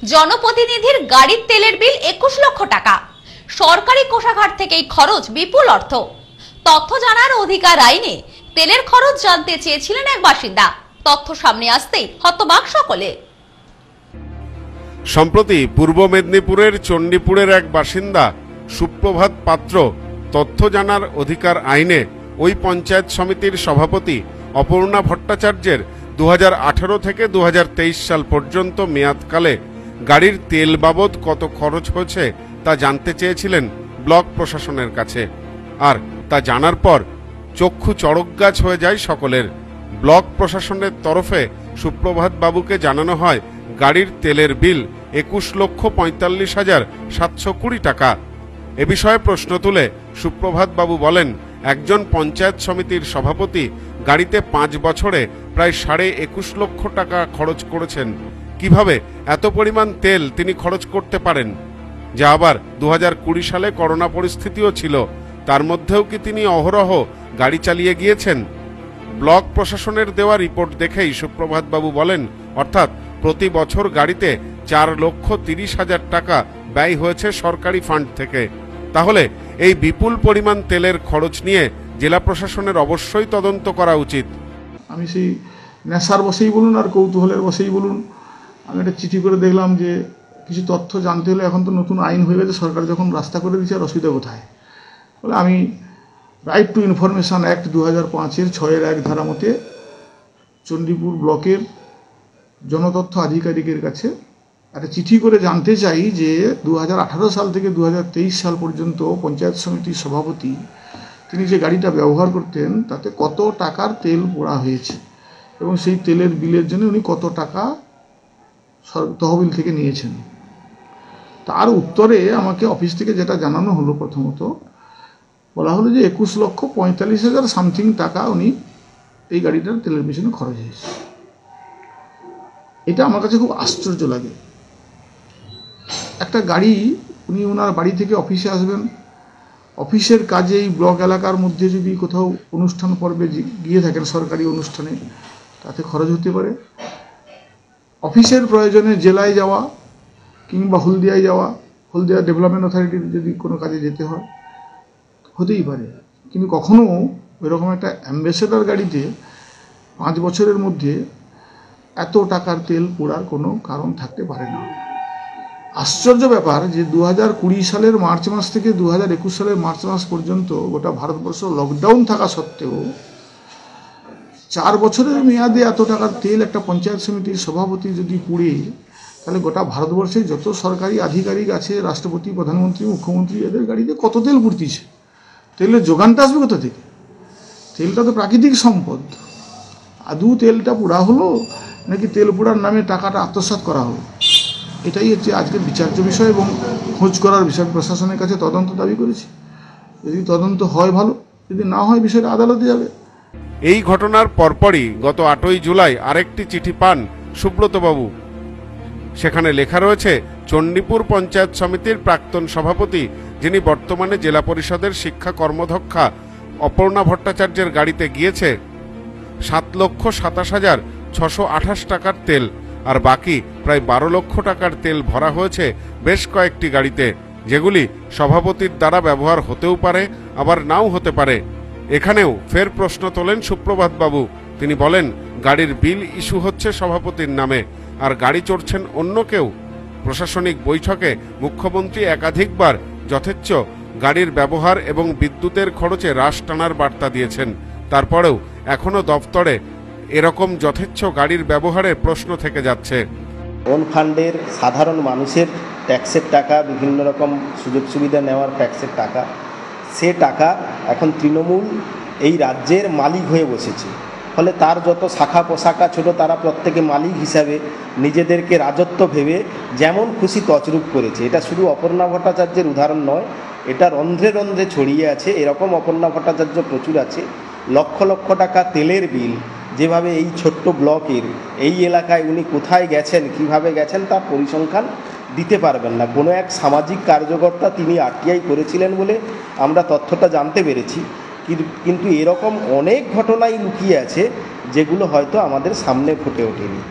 জনপ্রতিনিধির গাড়ির তেলের বিল 21 লক্ষ টাকা। সরকারি কোষাগার থেকেই খরচ বিপুল অর্থ। তথ্য জানার অধিকার আইনে তেলের খরচ জানতে চেয়েছিলেন এক বাসিন্দা। তথ্য সামনে আসতেই হতবাক সকলে। সম্প্রতি পূর্ব মেদিনীপুরের চণ্ডীপুরের এক বাসিন্দা সুপ্রভাত পাত্র তথ্য জানার অধিকার আইনে ওই পঞ্চায়েত সমিতির সভাপতি অপর্ণা ভট্টাচার্যের 2018 থেকে 2023 সাল পর্যন্ত মেয়াদকালে গাড়ির তেল বাবদ কত খরচ হয়েছে তা জানতে চেয়েছিলেন ব্লক প্রশাসনের কাছে। আর তা জানার পর চক্ষু চড়কগাছ হয়ে যায় সকলের। ব্লক প্রশাসনের তরফে সুপ্রভাত বাবুকে জানানো হয় গাড়ির তেলের বিল 21,45,720 টাকা। এ বিষয়ে প্রশ্ন তুলে সুপ্রভাত বাবু বলেন, একজন পঞ্চায়েত সমিতির সভাপতি গাড়িতে 5 বছরে প্রায় 21.5 লক্ষ টাকা খরচ করেছেন। কিভাবে এত পরিমাণ তেল তিনি খরচ করতে পারেন, যা আবার 2020 সালে করোনা পরিস্থিতিও ছিল, তার মধ্যেও কি তিনি অহরহ গাড়ি চালিয়ে গিয়েছেন? ব্লক প্রশাসনের দেওয়া রিপোর্ট দেখেই সুপ্রভাত বাবু বলেন, অর্থাৎ প্রতি বছর গাড়িতে 4,30,000 টাকা ব্যয় হয়েছে সরকারি ফান্ড থেকে। তাহলে এই বিপুল পরিমাণ তেলের খরচ নিয়ে জেলা প্রশাসনের অবশ্যই তদন্ত করা উচিত। আমি সেই নেশার বসেই বলুন আর কৌতূহলের বসেই বলুন, আমি একটা চিঠি করে দেখলাম যে কিছু তথ্য জানতে হলে এখন তো নতুন আইন হয়ে গেছে, সরকার যখন রাস্তা করে দিচ্ছে, আর অসুবিধা কোথায়? বলে আমি রাইট টু ইনফরমেশন অ্যাক্ট 2005-এর 6-1 ধারা মতে চণ্ডীপুর ব্লকের জনতথ্য আধিকারিকের কাছে একটা চিঠি করে জানতে চাই যে 2018 সাল থেকে 2023 সাল পর্যন্ত পঞ্চায়েত সমিতির সভাপতি তিনি যে গাড়িটা ব্যবহার করতেন তাতে কত টাকার তেল পোড়া হয়েছে এবং সেই তেলের বিলের জন্য উনি কত টাকা তহবিল থেকে নিয়েছেন। তার উত্তরে আমাকে অফিস থেকে যেটা জানানো হলো, প্রথমত বলা হলো যে 21,45,000 সামথিং টাকা উনি এই গাড়িটার তেলের পিছনে খরচ হয়েছে। এটা আমার কাছে খুব আশ্চর্য লাগে। একটা গাড়ি, উনি ওনার বাড়ি থেকে অফিসে আসবেন, অফিসের কাজে এই ব্লক এলাকার মধ্যে যদি কোথাও অনুষ্ঠান পর্বে গিয়ে থাকেন, সরকারি অনুষ্ঠানে, তাতে খরচ হতে পারে। অফিসের প্রয়োজনে জেলায় যাওয়া কিংবা হলদিয়ায় যাওয়া, হলদিয়া ডেভেলপমেন্ট অথরিটির যদি কোনো কাজে যেতে হয়, হতেই পারে। কিন্তু কখনো এরকম একটা অ্যাম্বাসেডর গাড়িতে 5 বছরের মধ্যে এত টাকার তেল পোড়ার কোনো কারণ থাকতে পারে না। আশ্চর্য ব্যাপার যে 2020 সালের মার্চ মাস থেকে 2021 সালের মার্চ মাস পর্যন্ত গোটা ভারতবর্ষ লকডাউন থাকা সত্ত্বেও 4 বছরের মেয়াদে এত টাকার তেল একটা পঞ্চায়েত সমিতির সভাপতি যদি পুড়ে, তাহলে গোটা ভারতবর্ষে যত সরকারি আধিকারিক আছে, রাষ্ট্রপতি, প্রধানমন্ত্রী, মুখ্যমন্ত্রী, এদের গাড়িতে কত তেল পুড়তিছে? তেলের যোগানটা আসবে কোথা থেকে? তেলটা তো প্রাকৃতিক সম্পদ। আদৌ তেলটা পোড়া হলো নাকি তেল পোড়ার নামে টাকাটা আত্মসাৎ করা হলো? এটাই হচ্ছে আজকের বিচার্য বিষয় এবং খোঁজ করার বিষয়। প্রশাসনের কাছে তদন্ত দাবি করেছি, যদি তদন্ত হয় ভালো, যদি না হয় বিষয়টা আদালতে যাবে। এই ঘটনার পরপরই গত 8ই জুলাই আরেকটি চিঠি পান সুব্রতবাবু। সেখানে লেখা রয়েছে, চণ্ডীপুর পঞ্চায়েত সমিতির প্রাক্তন সভাপতি, যিনি বর্তমানে জেলা পরিষদের শিক্ষা কর্মধ্যক্ষা অপর্ণা ভট্টাচার্যের গাড়িতে গিয়েছে 7,27,628 টাকার তেল, আর বাকি প্রায় 12 লক্ষ টাকার তেল ভরা হয়েছে বেশ কয়েকটি গাড়িতে, যেগুলি সভাপতির দ্বারা ব্যবহার হতেও পারে, আবার নাও হতে পারে। এখানেও ফের প্রশ্ন তোলেন সুপ্রভাত বাবু। তিনি বলেন, গাড়ির বিল ইস্যু হচ্ছে সভাপতির নামে, আর গাড়ি চড়ছেন অন্য কেউ। প্রশাসনিক বৈঠকে মুখ্যমন্ত্রী একাধিকবার যথেচ্ছ গাড়ির ব্যবহার এবং বিদ্যুতের খরচে হ্রাস টানার বার্তা দিয়েছেন। তারপরেও এখনো দপ্তরে এরকম যথেচ্ছ গাড়ির ব্যবহারের প্রশ্ন থেকে যাচ্ছে। ওন ফান্ডের সাধারণ মানুষের ট্যাক্সের টাকা, বিভিন্ন রকম সুযোগ সুবিধা নেওয়ার ট্যাক্সের টাকা, সে টাকা এখন তৃণমূল এই রাজ্যের মালিক হয়ে বসেছে। ফলে তার যত শাখা পোশাকা ছোট, তারা প্রত্যেকে মালিক হিসাবে নিজেদেরকে রাজত্ব ভেবে যেমন খুশি তছরূপ করেছে। এটা শুধু অপর্ণা ভট্টাচার্যের উদাহরণ নয়, এটা রন্ধ্রে রন্ধ্রে ছড়িয়ে আছে। এরকম অপর্ণা ভট্টাচার্য প্রচুর আছে। লক্ষ লক্ষ টাকা তেলের বিল যেভাবে এই ছোট্ট ব্লকের এই এলাকায় উনি কোথায় গেছেন, কিভাবে গেছেন, তার পরিসংখ্যান দিতে পারবেন না। কোনো এক সামাজিক কার্যকর্তা তিনি আরটিআই করেছিলেন বলে আমরা তথ্যটা জানতে পেরেছি, কিন্তু এরকম অনেক ঘটনাই লুকিয়ে আছে যেগুলো হয়তো আমাদের সামনে ফুটে ওঠেনি।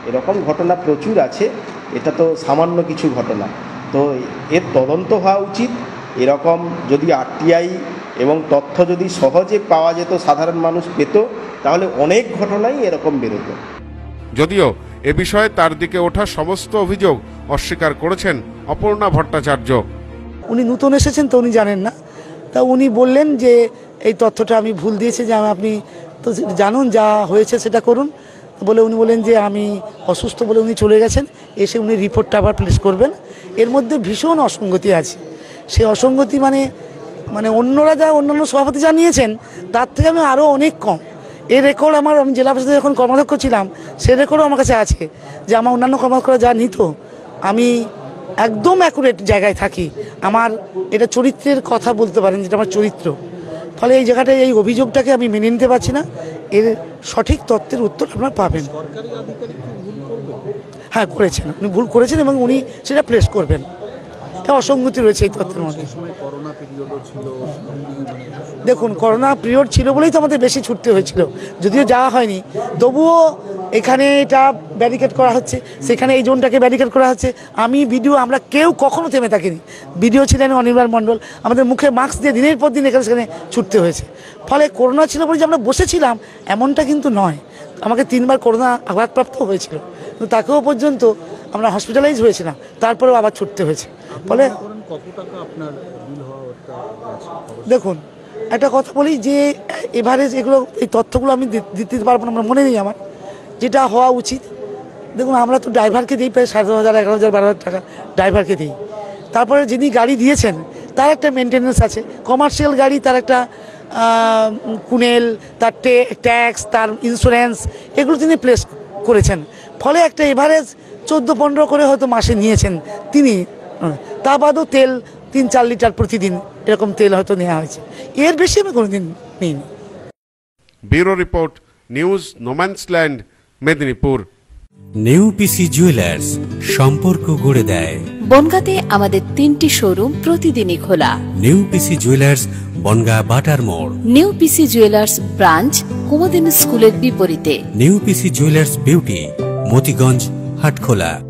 এরকম ঘটনা প্রচুর আছে, এটা তো সামান্য কিছু ঘটনা। তো এর তদন্ত হওয়া উচিত। এরকম যদি আরটিআই এবং তথ্য যদি সহজে পাওয়া যেত, সাধারণ মানুষ পেত, তাহলে অনেক ঘটনাই এরকম বেরোতো। যদিও এ বিষয়ে তার দিকে ওঠা সমস্ত অভিযোগ অস্বীকার করেছেন অপর্ণা ভট্টাচার্য। উনি নতুন এসেছেন তো উনি জানেন না, তা উনি বললেন যে এই তথ্যটা আমি ভুল দিয়েছি, যে আপনি তো জানুন যা হয়েছে সেটা করুন বলে উনি বলেন যে আমি অসুস্থ বলে উনি চলে গেছেন, এসে উনি রিপোর্টটা আবার প্লেস করবেন। এর মধ্যে ভীষণ অসঙ্গতি আছে। সেই অসঙ্গতি মানে অন্যরা যা অন্যান্য সভাপতি জানিয়েছেন তার থেকে আমি আরও অনেক কম। এই রেকর্ড আমি জেলা পরিষদে যখন কর্মাধ্যক্ষ ছিলাম সেই রেকর্ডও আমার কাছে আছে, যে আমার অন্যান্য কর্মাধ্যক্ষরা যা নিত আমি একদম অ্যাকুরেট জায়গায় থাকি। আমার এটা চরিত্রের কথা বলতে পারেন, যেটা আমার চরিত্র। ফলে এই জায়গাটায় এই অভিযোগটাকে আমি মেনে নিতে পারছি না। এর সঠিক তথ্যের উত্তর আপনারা পাবেন। হ্যাঁ করেছেন, উনি ভুল করেছেন এবং উনি সেটা প্লেস করবেন। অসঙ্গতি রয়েছে এই তথ্যের মধ্যে। দেখুন, করোনা পিরিয়ড ছিল বলেই তো আমাদের বেশি ছুটতে হয়েছিল, যদিও যাওয়া হয়নি। তবুও এখানে এটা ব্যারিকেড করা হচ্ছে, সেখানে এই জোনটাকে ব্যারিকেড করা হচ্ছে। আমরা কেউ কখনো থেমে থাকিনি। ভিডিও ছিলেন অনির্বাণ মণ্ডল, আমাদের মুখে মাস্ক দিয়ে দিনের পর দিন এখানে সেখানে ছুটতে হয়েছে। ফলে করোনা ছিল বলে যে আমরা বসেছিলাম এমনটা কিন্তু নয়। আমাকে 3বার করোনা আঘাতপ্রাপ্ত হয়েছিল, কিন্তু তাকেও পর্যন্ত আমরা হসপিটালাইজ হয়েছিলাম, তারপরেও আবার ছুটতে হয়েছে। ফলে দেখুন, একটা কথা বলি যে এভারেজ এগুলো এই তথ্যগুলো আমি দিতে পারবো না, আমার মনে নেই আমার যেটা হওয়া উচিত। দেখুন, আমরা তো ড্রাইভারকে দিই প্রায় 10,500, 11,000, 12,000 টাকা ড্রাইভারকে দিই। তারপরে যিনি গাড়ি দিয়েছেন তার একটা মেনটেন্যান্স আছে। কমার্শিয়াল গাড়ি তার একটা কুনেল, তার ট্যাক্স, তার ইন্স্যুরেন্স, এগুলো তিনি প্লেস করেছেন। ফলে একটা এভারেজ 14-15 করে হয়তো মাসে নিয়েছেন তিনি। তা বাদও তেল 3-4 লিটার প্রতিদিন এরকম তেল হয়তো নেওয়া হয়েছে, এর বেশি আমি কোনোদিন নিইনি। Bureau report, news no man's land, Medinipur. Neupisi jewellers, সম্পর্ক গড়ে দেয়। বনগাঁতে আমাদের 3টি শোরুম প্রতিদিনই খোলা। নেউপিসি জুয়েলার্স, বনগাঁ বাটার মোড়। নেউপিসি জুয়েলার্স ব্রাঞ্চ, কুমদিন স্কুলের বিপরীতে। Neupisi jewellers beauty, Motiganj, Hatkhola.